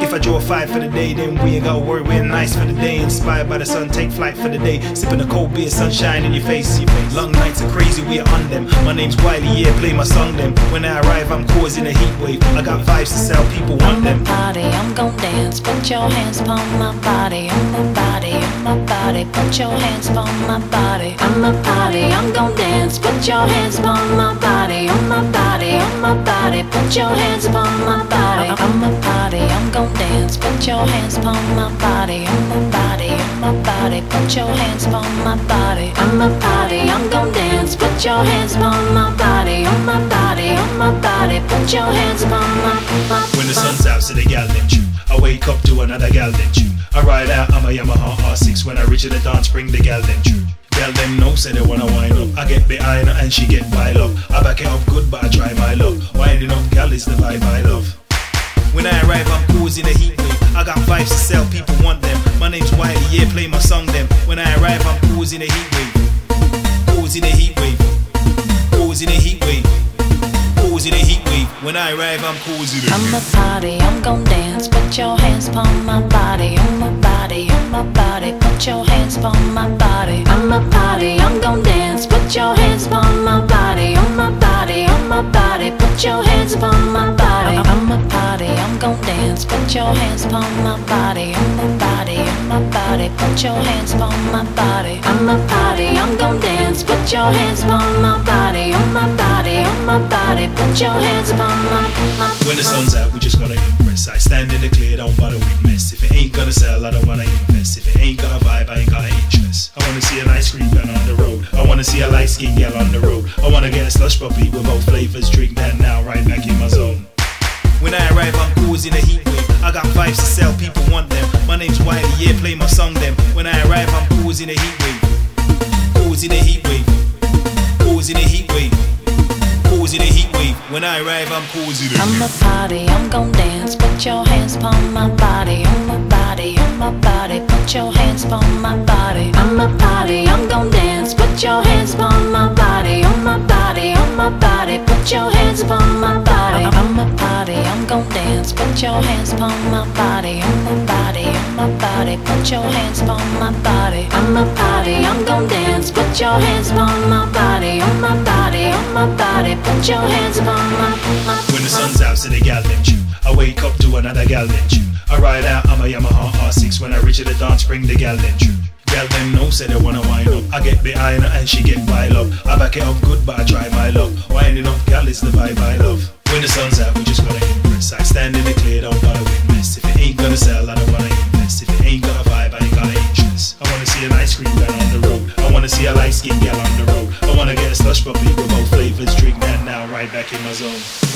If I draw a 5 for the day, then we ain't gotta worry, we're nice for the day. Inspired by the sun, take flight for the day. Sipping a cold beer, sunshine in your face. Long nights are crazy, we are on them. My name's Wiley, yeah, play my song them. When I arrive, I'm causing a heat wave. I got vibes to sell, people want them. I'm a party, I'm gon' dance. Put your hands upon my body, on my body, on my body. Put your hands upon my body. I'm a party, I'm gon' dance. Put your hands upon my body, on my body, on my body. Put your hands upon my body. I'm a party, I'm gon' dance. Put your hands upon my body, on my body, on my body. Put your hands upon my body. I'm a party, I'm gon' dance. Put your hands upon my body, on my body, on my body. Put your hands upon my. When the sun's out, so the gal them tune. I wake up to another gal them tune. I ride out on my Yamaha R6. When I reach the dance, bring the gal them tune. Gal them know, say they wanna wind up. I get behind her and she get wild up. I back it up good, but I try my luck. Winding up, gal is the vibe I love. When I arrive, I'm causing a heat wave. I got vibes to sell, people want them. My name's Wiley, yeah, play my song them. When I arrive, I'm causing a heat wave. Causing a heat wave. Causing a heat wave. Causing a heat wave. When I arrive, I'm causing it. I'm a party, I'm gon' dance. Put your hands upon my body, on my body, on my body. Put your hands upon my body. I'm a party, I'm gon' dance. Put your hands upon my body, on my body, on my body. Put your hands upon my body. I'm a party, I'm gon' dance. Put your hands upon my body, on my body, on my body. Put your hands upon my body. I'm a party, I'm gon' dance. Put your hands upon my body, on my body, on my body. Put your hands upon my. When the sun's out, we just wanna impress. I stand in the clear, don't bother with mess. If it ain't gonna sell, I don't wanna invest. If it ain't got a vibe, I ain't got interest. I wanna see an ice cream gun on the road. I wanna see a light skin girl on the road. I wanna get a slush puppy with both flavors. Drink that now, right back in my zone. When I arrive, I'm causing a heat wave. I got vibes to sell, people want them. My name's Wiley, yeah, play my song them. When I arrive, I'm causing a heat wave. Causing a heat wave. Causing a heat wave. Causing a heat wave. When I arrive, I'm causing it. I'm a party, I'm gon' dance. Put your hands upon my body, on my body, on my body. Put your hands upon my body. I'm a party, I'm gon' dance. Put your hands upon my body, on my body, on my body. Put your hands upon my body. I'm a party, I'm gon' dance. Put your hands upon my body, on my body, on my body. Put your hands upon my body. I'm a party, I'm gon' dance. Put your hands upon my body, on my body, on my body. Put your hands upon my. When the sun's out, so the gal them tune. I wake up to another gal them tune. I ride out on my Yamaha R6. When I reach the dance, bring the gal them tune. Gal them know, say they wanna wind up. I get behind her and she get wild up. I back it up good, but I try my luck. Winding up, gal is the vibe I love. When the sun's out, we just wanna impress. I stand in the clear, don't bother with mess. If it ain't gonna sell, I don't wanna invest. If it ain't got a vibe, I ain't got interest. I wanna see an ice cream girl on the road. I wanna see a light skin girl on the road. I wanna get a slush puppy with both flavors. Drink that now, right back in my zone.